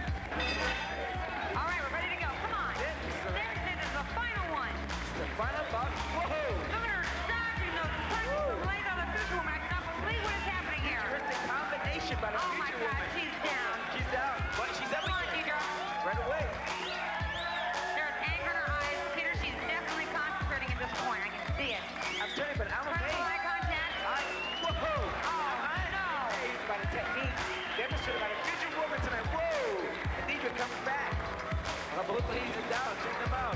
S4: All right, we're ready to go. Come on. This is the final one.
S5: The final bout. Whoa!
S4: Look at her dodging those punches laid on the future woman. I cannot believe what is happening here.
S5: Terrific combination by the
S4: oh my
S5: future
S4: God,
S5: woman.
S4: she's down.
S5: She's down. But she's up
S4: Come on,
S5: again.
S4: Deidre.
S5: Right away.
S4: There's anger in her eyes. Peter, she's definitely concentrating at this point. I can see it.
S5: I'm telling you, but I'm amazed.
S4: Eye contact.
S5: Whoa!
S4: Oh, no.
S5: Amazed by the technique demonstrated by the future woman tonight. Whoa! And Deidre comes back. Well, both ladies are down. Check them out.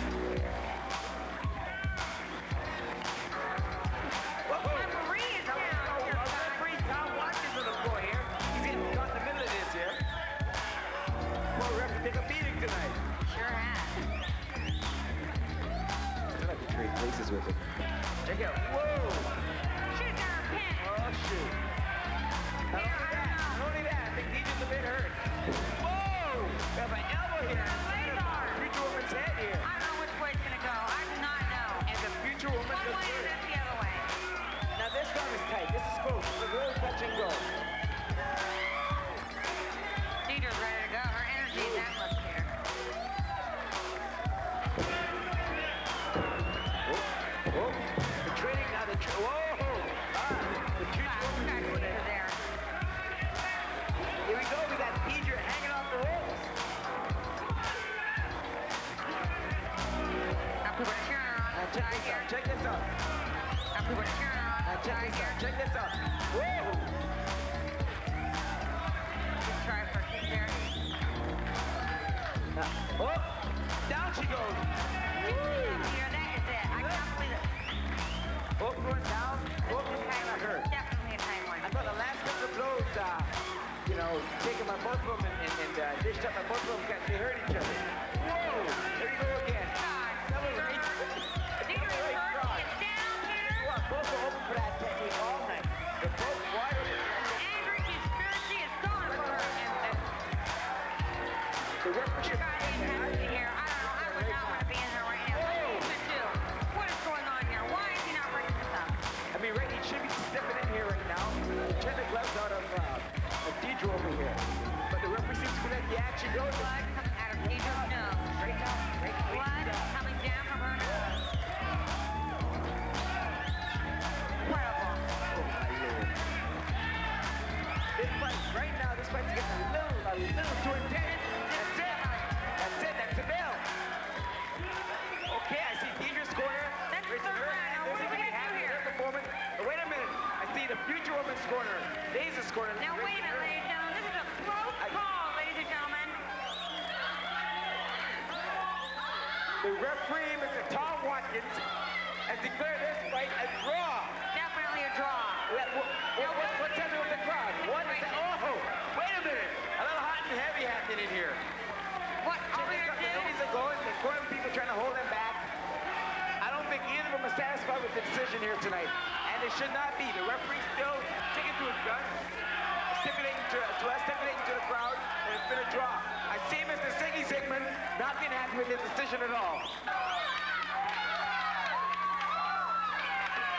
S4: Referee is down.
S5: Referee Tom Watkins on the floor here. He's getting caught in the middle of this here. Poor referee take a beating tonight.
S4: Sure has.
S5: I'd like to trade places with him. Check it out. Whoa!
S4: She's got her pin.
S5: Oh, shoot. Not only that, I think Deidre's a bit hurt. Whoa! We have an elbow here. Future woman's head here.
S4: I don't know which way it's going to go. I do not know.
S5: And the future woman
S4: One
S5: goes
S4: way and
S5: through.
S4: then the other way.
S5: Now this one is tight. This is close. It's a real touch and go.
S4: Deidre's ready to go. Her energy is that much here.
S5: Whoa. The trading now. Whoa! The future woman is doing it.
S4: There.
S5: Here we go. We got Deidre hanging off the ropes.
S4: Now people are cheering her on the side here.
S5: Check this out.
S4: Now people are cheering her on the side here.
S5: Check this out. Whoa!
S4: Just try for a kick there.
S5: Oh! Down she goes.
S4: Here, that is it. I can't believe it.
S5: Both going down. Both kind of hurt.
S4: Definitely a tight one.
S5: I thought the last couple of blows, taken by both of them and dished up by both of them because they hurt each other. Whoa! There you go again. Double right.
S4: Deidre is hurt. It's down, Peter.
S5: Well, both are open for that technique all night. They're both wide open.
S4: Angry conspiracy is gone for her. And
S5: the referee.
S4: intensity here. I don't know. I would not want to be in there right now. What is he do? What is going on here? Why is he not breaking this up?
S5: I mean, right, he should be stepping in here right now. Turn the gloves out of Deidre over here. But the referee seems to let the action go.
S4: Blood coming out of Deidre's nose.
S5: Right now.
S4: Blood coming down from her nose. Incredible.
S5: This fight, right now, this fight's getting a little too intense. That's it. That's the bell. Okay, I see Deidre's corner.
S4: That's the third round. What are we going to do here?
S5: Performance. Wait a minute. I see the future woman's corner. Dais's corner.
S4: Now, wait a minute, ladies and gentlemen. This is a close call, ladies and gentlemen.
S5: The referee, Mr. Tom Watkins, has declared this fight a draw.
S4: Definitely a draw.
S5: What's happening with the crowd? What is that? Oh, wait a minute. A little hot and heavy happening in here.
S4: What are we going to do?
S5: The ladies are going. The corner people trying to hold them back. I don't think either of them are satisfied with the decision here tonight. And it should not be. The referee still sticking to his guns, stipulating to the crowd, and it's been a draw. I see Mr. Ziggy Zigman not being happy with his decision at all.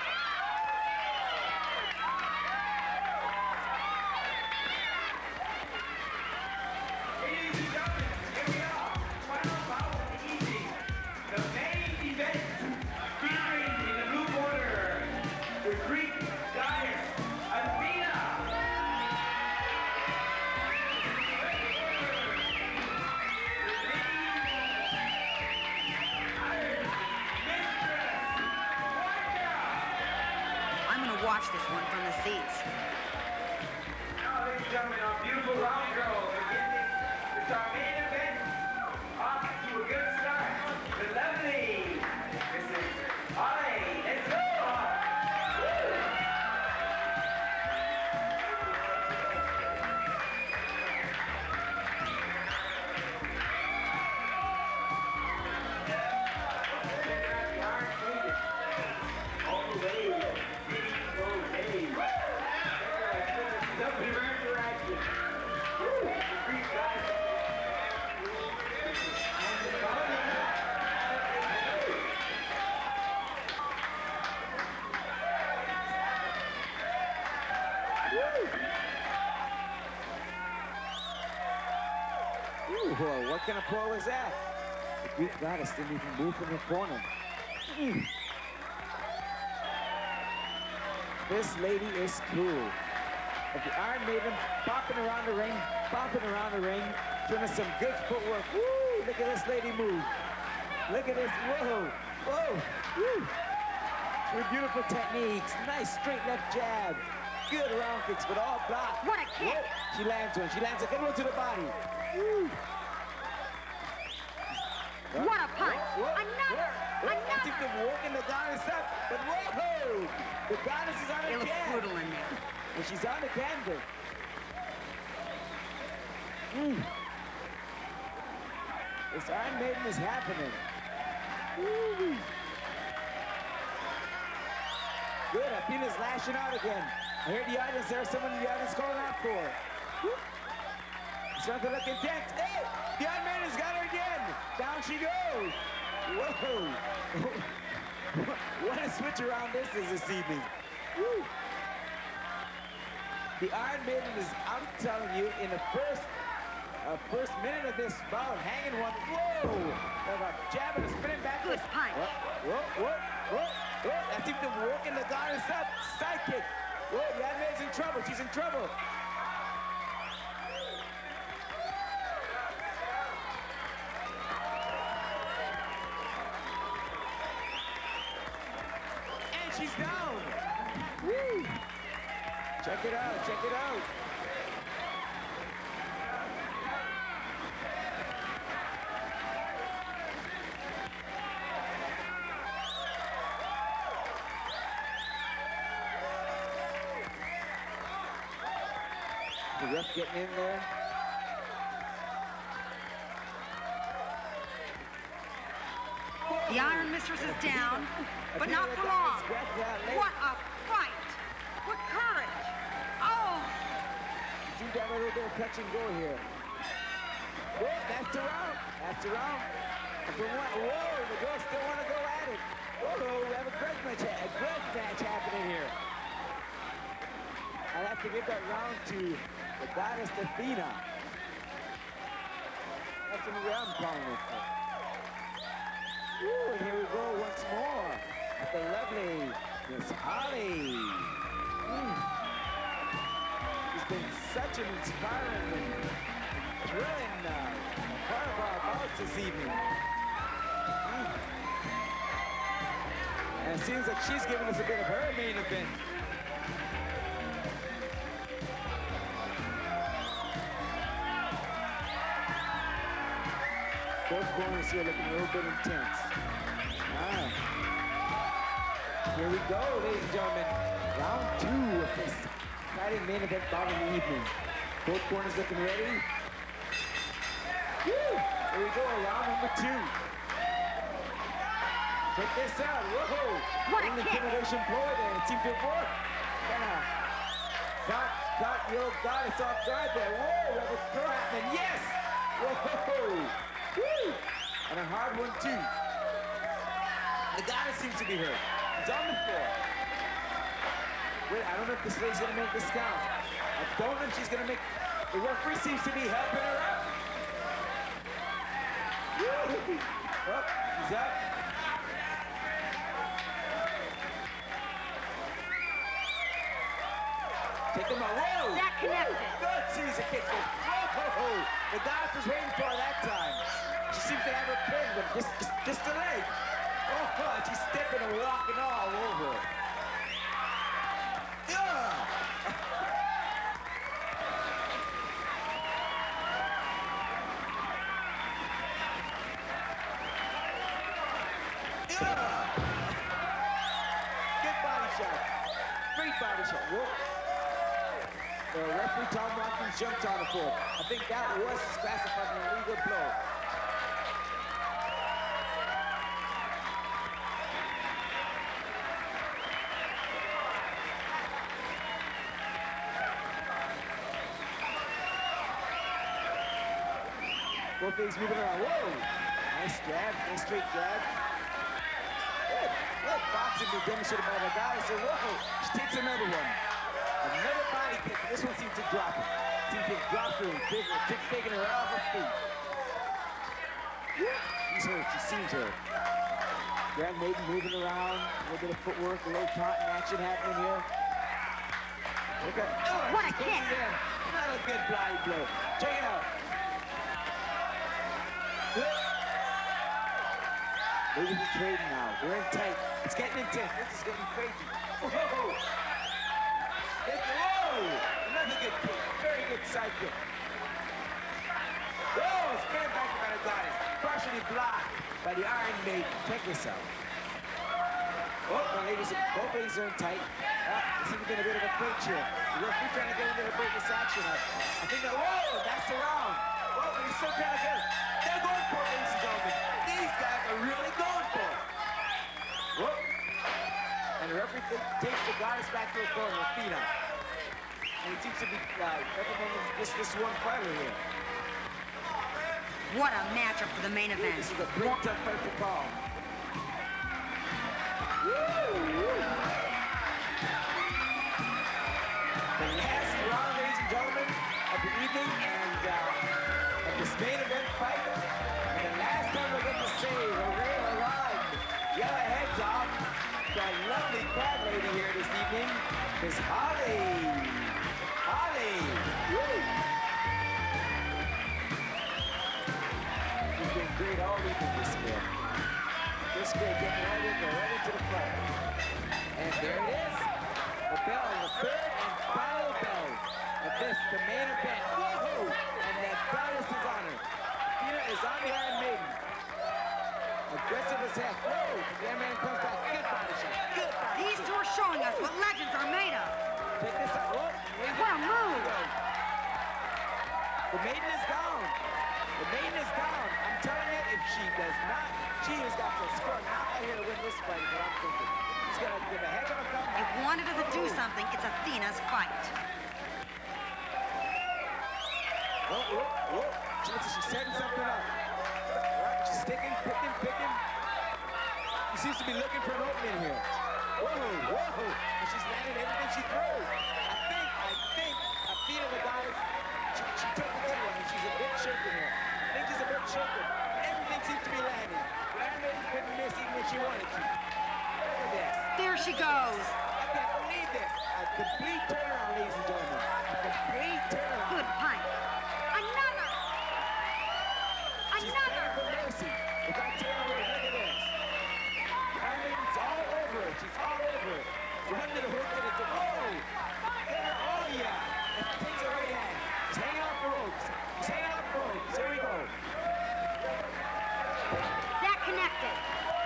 S5: Greek goddess, Athena.
S2: I'm gonna watch this one from the seats.
S5: Now, ladies and gentlemen, our beautiful round girls are getting it's our main event. Off to a good start. The lovely Mrs. Holly. Let's go!
S15: Whoa, what kind of pull was that? The Greek goddess didn't even move from the corner. This lady is cool. But the Iron Maiden bopping around the ring, doing some good footwork. Woo! Look at this lady move. Look at this. Whoa! Whoa! Woo! With beautiful techniques. Nice straight left jab. Good round kicks, but all blocked.
S2: What a kick!
S15: Whoa. She lands one. She lands a good one to the body. Woo!
S2: What a punch! Another!
S15: I think they're walking the goddess up, but whoa! The goddess is on the
S2: It looks
S15: can.
S2: brutal in there.
S15: And she's on the canvas. This Iron Maiden is happening. Woo. Good, Athena's lashing out again. I hear the audience there, someone in the audience calling out for her. It's starting to look intense. Hey! The Iron Maiden's got her again! Down she goes! Whoa! What a switch around this is this evening. Woo. The Iron Maiden is, I'm telling you, in the first minute of this bout, hanging one. Whoa! Jabbing and spinning back.
S2: Good punch.
S15: Whoa! That seems to be working the goddess up. Side kick. Whoa, the Iron Maiden's in trouble. She's in trouble. And she's down. Woo! Check it out, check it out. The ref getting in there.
S2: The Iron Mistress is down, but not for long. What a fight! What courage! Oh!
S15: See that little bit of touch and go here. Whoa, that's the round. That's the round. Whoa, the girls still want to go at it. Whoa, we have a grudge match happening here. I'll have to give that round to the goddess Athena. That's the way I'm calling it. Woo, and here we go once more with the lovely Miss Holly. She's been such an inspiring and thrilling part of our bouts this evening. And it seems like she's giving us a bit of her main event. Both corners here looking a little bit intense. Here we go, ladies and gentlemen. Round 2 of this exciting main event bout of the evening. Both corners looking ready. Woo! Here we go, round number 2. Check this out. Whoa!
S2: What a kick!
S15: Intimidation ploy there. It seemed to work. Got your goddess off guard there. Whoa! We have a throw happening. Yes! Whoa! Woo! And a hard one, too. The goddess seems to be hurt. It's on the floor. Wait, I don't know if this lady's going to make this count. I don't know if she's going to make... The referee seems to be helping her up. Woo! Oh, she's up. Take them out. Whoa!
S2: That connected.
S15: Good Caesar kick. Whoa! The goddess was waiting for her that time. She seems to have her pin, but just the leg. Oh, she's stepping and walking all over. Yeah! Good body shot. Great body shot. Whoa. The referee, Tom Watkins, jumped on the floor. I think that was classified as an illegal blow. Both legs moving around. Whoa! Nice jab, nice straight jab. Good boxing being demonstrated by the guy. So whoa! She takes another one. Another body kick. This one seems to drop her. Seems to drop her and taking her off her feet. She's hurt. She seems hurt. Grand Maiden moving around. A little bit of footwork, a little taunting action happening here. Look at
S2: what a kick!
S15: Not a good body blow. Check it out. Look at the trading now. We're in tight. It's getting intense. This is getting crazy. Whoa! Whoa! Another good kick. Very good side kick. Whoa! Spin back by the goddess. Partially blocked by the Iron Maiden. Check this out. Oh, both ladies are in tight. This has been a bit of a clinch here. The referee trying to get into the break this action up. I think that, whoa! That's the round. Whoa, but he's still trying to get it. They're going for it, ladies and gentlemen. These guys are really going for it. Whoop. And the referee takes the goddess back to the corner, Athena. And he seems to be recommending this one fighter here.
S2: What a matchup for the main event.
S15: This is a great tough fight to call. The last round, ladies and gentlemen, of the evening, and of this main event fight. And the last time we're going to say hooray, hooray, yell ahead, Tom. The lovely crowd lady here this evening is Holly. Holly. Woo. She's been great all evening this year. This great, getting right into the front. And there it is. The bell, the third and final bell of this, the main event. Whoa! And that goddess is on her. Athena is on the Iron Maiden. Aggressive as heck. Whoa! The Iron Maiden comes back. Good body shot. Good body shot.
S2: These two are showing us what legends are made of.
S15: Check this out. Whoa!
S2: What a move!
S15: The Maiden is down. The Maiden is down. I'm telling you, if she does not, she has got to score. Not out here to win this fight, is what I'm thinking. She's got to give a heck of a comeback.
S2: If Wanda doesn't do something, it's Athena's fight.
S15: Whoa, whoa, whoa. She's setting something up. She's sticking, picking. She seems to be looking for an opening here. Whoa, whoa. And she's landing everything she throws. I think Athena, the goddess, she took a good one, and she's a bit shaken here. I think she's a bit shaken. Everything seems to be landing. But Iron Maiden couldn't miss even when she wanted to. Look at this.
S2: There she goes.
S15: I can't believe this. A complete turnaround, ladies and gentlemen. A complete turnaround.
S2: Good punch. Another.
S15: She's begging for mercy. If I tell her, look at this. Iron Maiden's all over it. She's all over it. Run to the hook and it's a, oh! Oh, yeah. And takes her right hand. She's hanging off the ropes. She's hanging off the ropes. Here we go.
S2: That connected.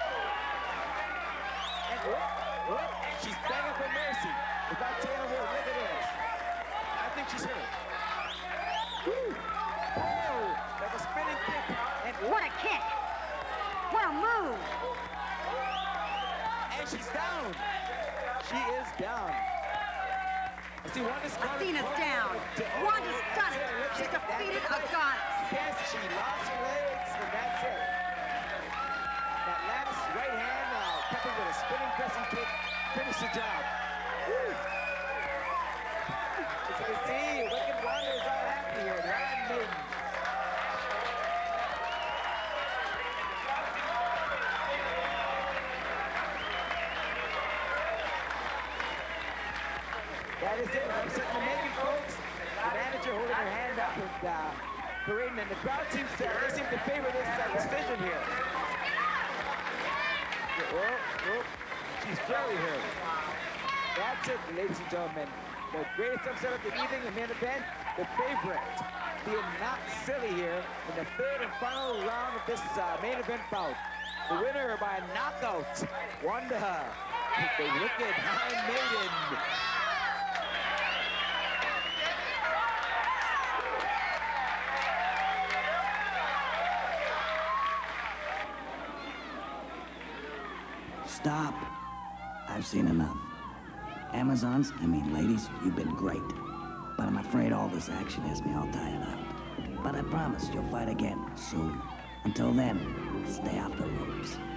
S15: And whoop. She's begging for mercy. If I tell her, look at this. I think she's hurt. Woo! Oh! Like a spinning kick. And
S2: what a kick. What a move.
S15: And she's down. She is down. See,
S2: Athena's down. Wanda's done it. She's defeated a goddess.
S15: Yes, she lost her legs, and that's it. That last right hand, coupled with a spinning pressing kick, finished the job. Woo. As you can see, Wicked Wanda is all happy here. The Iron Maiden. That is it. I'm setting the making, folks. The manager holding her hand up and parading, and the crowd seems to favor this decision here. Whoa. She's very hurt. That's it, ladies and gentlemen. The greatest upset of the evening, the main event, the favorite, being not silly here in the third and final round of this main event bout. The winner by knockout, Wanda, the Wicked High Maiden.
S1: Stop. I've seen enough. Amazons, ladies, you've been great. But I'm afraid all this action has me all tired out. But I promise you'll fight again soon. Until then, stay off the ropes.